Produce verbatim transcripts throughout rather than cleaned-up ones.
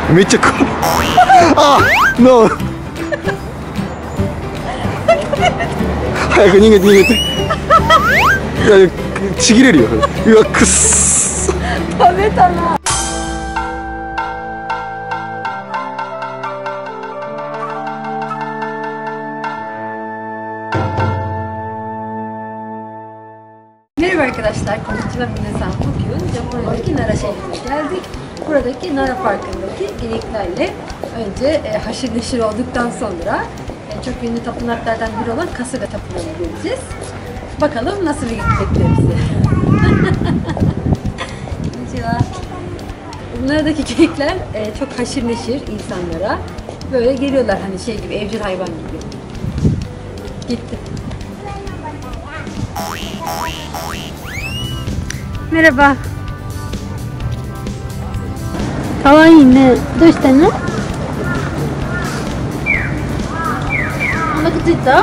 めっちゃ怖い。あノー早く逃げて逃げて。いやちぎれるよ。うわくっそ食べたな。Merhaba arkadaşlar, konnichiwa minasan. Bugün Japonya'daki Nara şehrine geldik. Buradaki Nara Parkı'ndaki ineklerle önce e, haşır neşir olduktan sonra e, çok ünlü tapınaklardan biri olan Kasuga Tapınağı'na geleceğiz. Bakalım nasıl bir gidecek bize. Konnichiwa. Bunlardaki inekler e, çok haşır neşir insanlara. Böyle geliyorlar hani şey gibi, evcil hayvan gibi. Gitti. Merhaba. Kawaii ne? Doshita no? Onaka tsuita?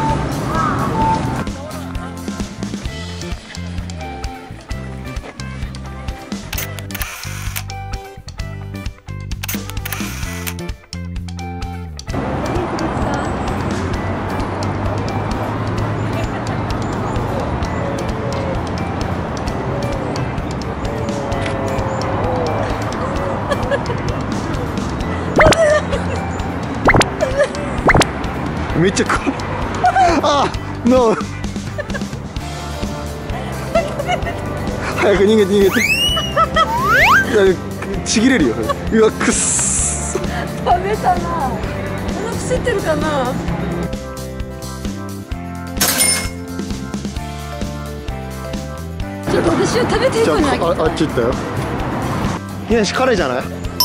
めっちゃ怖い。あノー早く逃げて逃げて。いやちぎれるよ。うわくっそ食べたな。お腹空いてるかな。ちょっと私を食べてる子にあげたい。 あ, あっち行ったよ。いや彼じゃない。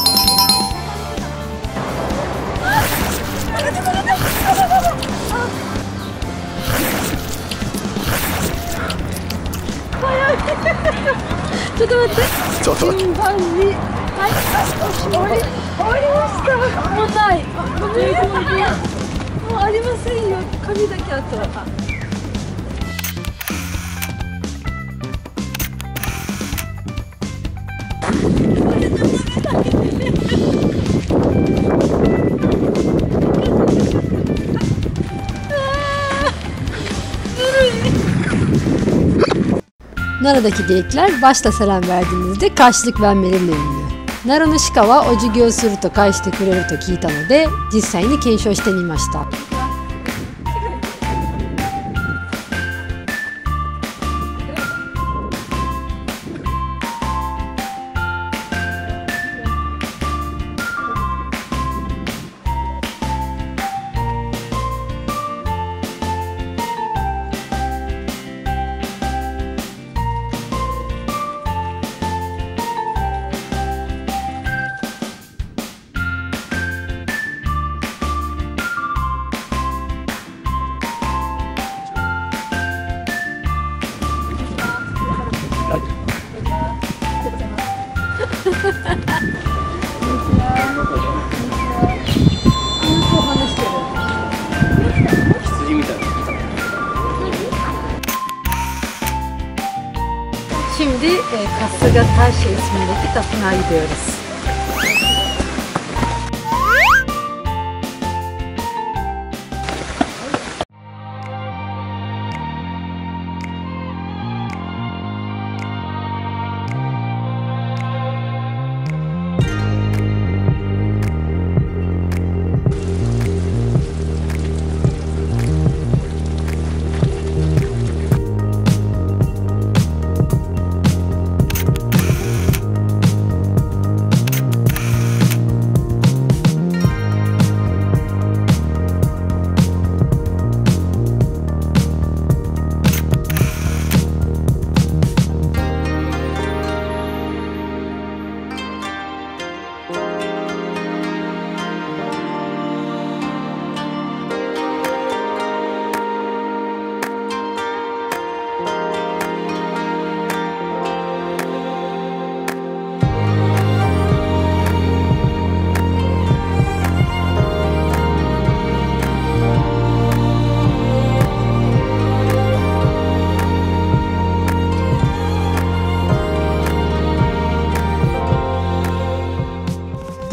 ちょっと待って。 ちょっと待って。 順番に。はい。終わり。終わりました。もうない。もうありませんよ。紙だけあと。Nara'daki geyikler başta selam verdiğinizde karşılık vermeleriyle ünlü. Naraの鹿はお辞儀をすると返してくれると聞いたので、実際に検証してみました。Şimdi e, Kasuga Tashi ismindeki tapınağa gidiyoruz.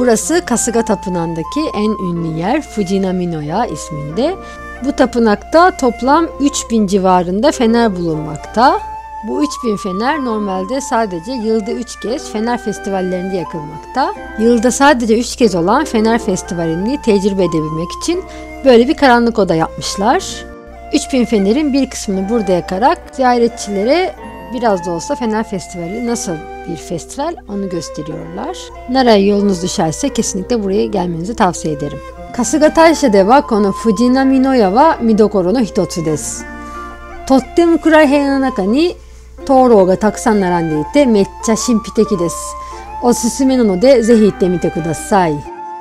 Burası Kasuga Tapınağı'ndaki en ünlü yer Fujinami-no-ya isminde. Bu tapınakta toplam üç bin civarında fener bulunmakta. Bu üç bin fener normalde sadece yılda üç kez fener festivallerinde yakılmakta. Yılda sadece üç kez olan fener festivalini tecrübe edebilmek için böyle bir karanlık oda yapmışlar. üç bin fenerin bir kısmını burada yakarak ziyaretçilere biraz da olsa fener festivali nasıl bir festival onu gösteriyorlar. Nara'ya yolunuz düşerse kesinlikle buraya gelmenizi tavsiye ederim. Kasuga Taisha de wa kono Fujinami-no-ya wa midokoro no hitotsu desu. Tottemu kurai heiya no naka ni tourou ga takusan narande ite meccha shinpiteki desu. Osusume nanode zehi itte mite kudasai.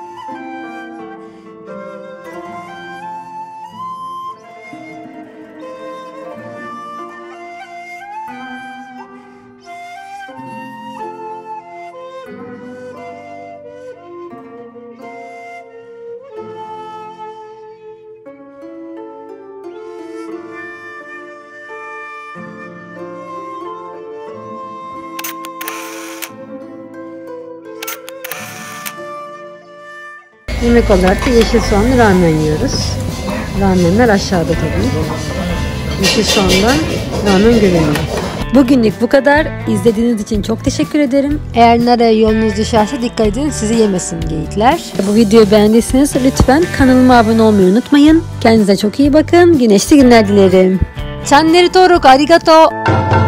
Yemek olarak da yeşil soğanlı ramen yiyoruz. Ramenler aşağıda tabii. Yeşil soğandan ramen görünüyor. Bugünlük bu kadar. İzlediğiniz için çok teşekkür ederim. Eğer Nara'ya yolunuz düşerse dikkat edin, sizi yemesin geyikler. Bu videoyu beğendiyseniz lütfen kanalıma abone olmayı unutmayın. Kendinize çok iyi bakın. Güneşli günler dilerim. Channel登録ありがとう.